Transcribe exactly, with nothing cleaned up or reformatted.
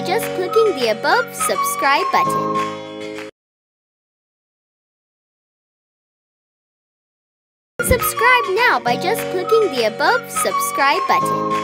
just clicking the above subscribe button. Subscribe now by just clicking the above subscribe button.